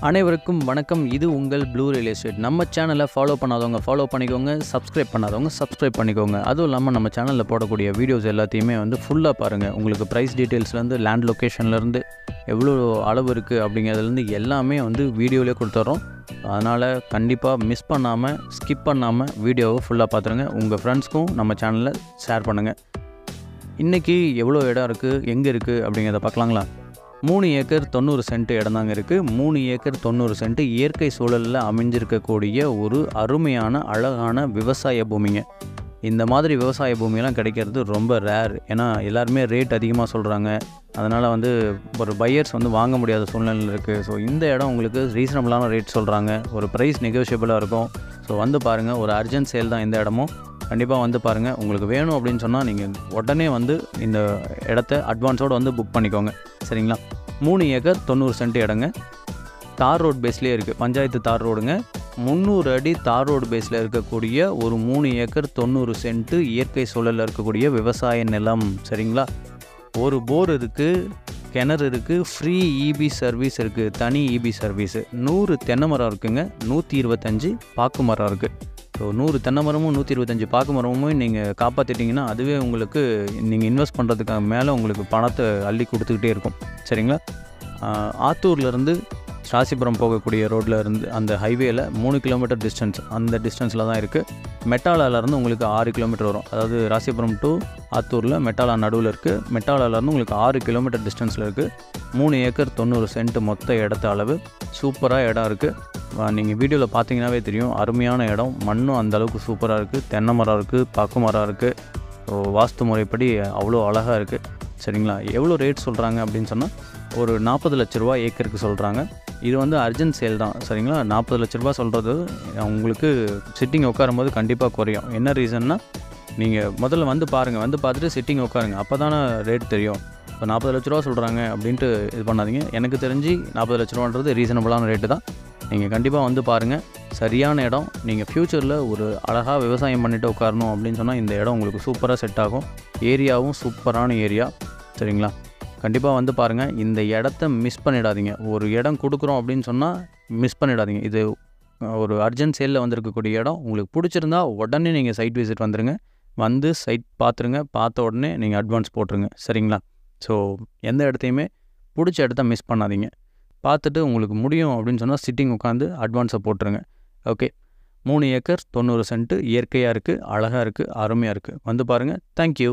அனைவருக்கும் வணக்கம். இது உங்கள் ப்ளூ ரியல் எஸ்டேட். நம்ம சேனலை ஃபாலோ பண்ணாதவங்க ஃபாலோ பண்ணிக்கோங்க, சப்ஸ்கிரைப் பண்ணாதவங்க சப்ஸ்கிரைப் பண்ணிக்கோங்க. அதுவும் இல்லாமல் நம்ம சேனலில் போடக்கூடிய வீடியோஸ் எல்லாத்தையுமே ஃபுல்லாக பாருங்கள். உங்களுக்கு ப்ரைஸ் டீட்டெயில்ஸ்லேருந்து லேண்ட் லொக்கேஷன்லேருந்து எவ்வளோ அளவு இருக்குது அப்படிங்கிறதுலேருந்து எல்லாமே வீடியோவிலே கொடுத்துட்றோம். அதனால் கண்டிப்பாக மிஸ் பண்ணாமல் ஸ்கிப் பண்ணாமல் வீடியோவை ஃபுல்லாக பார்த்துருங்க. உங்கள் ஃப்ரெண்ட்ஸ்க்கும் நம்ம சேனலில் ஷேர் பண்ணுங்கள். இன்றைக்கி எவ்வளோ இடம் இருக்குது, எங்கே இருக்குது அப்படிங்கிறத பார்க்கலாங்களா? 3 ஏக்கர் 90 சென்ட் இடம் தாங்க இருக்குது. 3 ஏக்கர் 90 சென்ட் இயற்கை சூழலில் அமைஞ்சிருக்கக்கூடிய ஒரு அருமையான அழகான விவசாய பூமிங்க. இந்த மாதிரி விவசாய பூமியெல்லாம் கிடைக்கிறது ரொம்ப ரேர். ஏன்னா எல்லாருமே ரேட் அதிகமாக சொல்கிறாங்க. அதனால் ஒரு பையர்ஸ் வாங்க முடியாத சூழ்நிலையில் இருக்குது. ஸோ இந்த இடம் உங்களுக்கு ரீசனபிளான ரேட் சொல்கிறாங்க. ஒரு ப்ரைஸ் நெகோஷியபிளாக இருக்கும். ஸோ பாருங்கள், ஒரு அர்ஜென்ட் சேல் தான் இந்த இடமும். கண்டிப்பாக பாருங்கள். உங்களுக்கு வேணும் அப்படின்னு சொன்னால் நீங்கள் உடனே இந்த இடத்த அட்வான்ஸோடு புக் பண்ணிக்கோங்க. சரிங்களா? 3 ஏக்கர் 90 சென்ட் இடங்க. தார் ரோடு பேஸ்லேயே இருக்குது. பஞ்சாயத்து தார் ரோடுங்க. 300 அடி தார் ரோடு பேஸில் இருக்கக்கூடிய ஒரு 3 ஏக்கர் 90 சென்ட்டு இயற்கை சூழலில் இருக்கக்கூடிய விவசாய நிலம். சரிங்களா? ஒரு போர் இருக்குது, கிணறு இருக்குது, ஃப்ரீ இபி சர்வீஸ் இருக்குது, தனி இபி சர்வீஸு. 100 தென்னை மரம் இருக்குங்க, 125 பாக்கு மரம் இருக்குது. ஸோ 100 தென்னை மரமும் 125 பாக்கு மரமும் நீங்கள் காப்பாற்றிட்டிங்கன்னா அதுவே உங்களுக்கு நீங்கள் இன்வெஸ்ட் பண்ணுறதுக்காக மேலே உங்களுக்கு பணத்தை அள்ளி கொடுத்துக்கிட்டே இருக்கும். சரிங்களா? ஆத்தூர்லேருந்து ராசிபுரம் போகக்கூடிய ரோட்டில் இருந்து அந்த ஹைவேயில் 3 கிலோமீட்டர் டிஸ்டன்ஸ், அந்த டிஸ்டன்ஸில் தான் இருக்குது. மெட்டாலாலேருந்து உங்களுக்கு 6 கிலோமீட்டர் வரும். அதாவது ராசிபுரம் டு ஆத்தூரில் மெட்டாலா நடுவில் இருக்குது. மெட்டாலாலேருந்து உங்களுக்கு 6 கிலோமீட்டர் டிஸ்டன்ஸில் இருக்குது. 3 ஏக்கர் 90 சென்ட் மொத்த இடத்த அளவு. சூப்பராக இடம் இருக்குது. நீங்கள் வீடியோவில் பார்த்தீங்கன்னாவே தெரியும். அருமையான இடம். மண்ணும் அந்தளவுக்கு சூப்பராக இருக்குது. தென்னை மரம் இருக்குது, பாக்கு மரம் இருக்குது. ஸோ வாஸ்து முறைப்படி அவ்வளோ அழகாக இருக்குது. சரிங்களா? எவ்வளோ ரேட் சொல்கிறாங்க அப்படின்னு சொன்னால் ஒரு 40 லட்ச ரூபா ஏக்கருக்கு சொல்கிறாங்க. இது அர்ஜென்ட் சேல் தான். சரிங்களா? 40 லட்ச ரூபா சொல்கிறது உங்களுக்கு சிட்டிங் உட்காரும்போது கண்டிப்பாக குறையும். என்ன ரீசன்னா, நீங்கள் முதல்ல பாருங்கள், பார்த்துட்டு சிட்டிங் உட்காருங்க. அப்போ தானே ரேட் தெரியும். இப்போ 40 லட்ச ரூபா சொல்கிறாங்க அப்படின்ட்டு இது பண்ணாதீங்க. எனக்கு தெரிஞ்சு 40 லட்ச ரூபான்றது ரீசனபிளான ரேட்டு தான். நீங்கள் கண்டிப்பாக பாருங்கள். சரியான இடம். நீங்கள் ஃப்யூச்சரில் ஒரு அழகாக விவசாயம் பண்ணிவிட்டு உட்காரணும் அப்படின்னு சொன்னால் இந்த இடம் உங்களுக்கு சூப்பராக செட் ஆகும். ஏரியாவும் சூப்பரான ஏரியா. சரிங்களா? கண்டிப்பாக பாருங்கள். இந்த இடத்த மிஸ் பண்ணிடாதீங்க. ஒரு இடம் கொடுக்குறோம் அப்படின்னு சொன்னால் மிஸ் பண்ணிடாதீங்க. இது ஒரு அர்ஜென்ட் சேலில் வந்திருக்கக்கூடிய இடம். உங்களுக்கு பிடிச்சிருந்தா உடனே நீங்கள் சைட் விசிட் வந்துடுங்க. சைட் பார்த்துருங்க. பார்த்த உடனே நீங்கள் அட்வான்ஸ் போட்டுருங்க. சரிங்களா? ஸோ எந்த இடத்தையுமே பிடிச்ச இடத்த மிஸ் பண்ணாதீங்க. பார்த்துட்டு உங்களுக்கு முடியும் அப்படின்னு சொன்னால் சிட்டிங் உட்காந்து அட்வான்ஸை போட்டுருங்க. ஓகே. 3 ஏக்கர் 90 சென்ட்டு இயற்கையாக இருக்குது, அழகாக இருக்குது, அருமையாக இருக்குது. பாருங்கள். தேங்க்யூ.